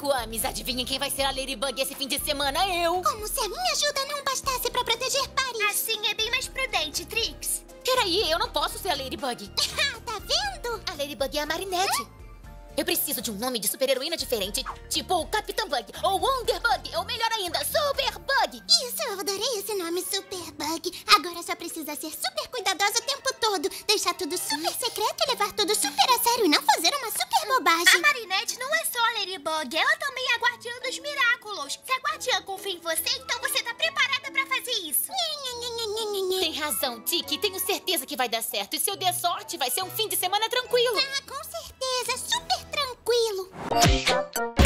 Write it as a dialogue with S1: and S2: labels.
S1: McWamis, adivinhem quem vai ser a Ladybug esse fim de semana? Eu!
S2: Como se a minha ajuda não bastasse pra proteger Paris.
S3: Assim é bem mais prudente, Trix.
S1: Peraí, eu não posso ser a Ladybug.
S2: Tá vendo?
S1: A Ladybug é a Marinette. Eu preciso de um nome de super-heroína diferente, tipo o Capitã Bug, ou Wonderbug, ou melhor ainda, Superbug.
S2: Isso, eu adorei esse nome, Superbug. Agora só precisa ser super cuidadosa o tempo todo, deixar tudo super secreto e levar tudo super a sério e não fazer uma super
S3: A
S2: bobagem.
S3: Marinette não é só a Ladybug, ela também é a guardiã dos Miraculos. Se a guardiã confia em você, então você tá preparada pra fazer isso.
S1: Tem razão, Tiki, tenho certeza que vai dar certo. E se eu der sorte, vai ser um fim de semana tranquilo.
S2: Ah, com certeza, super tranquilo.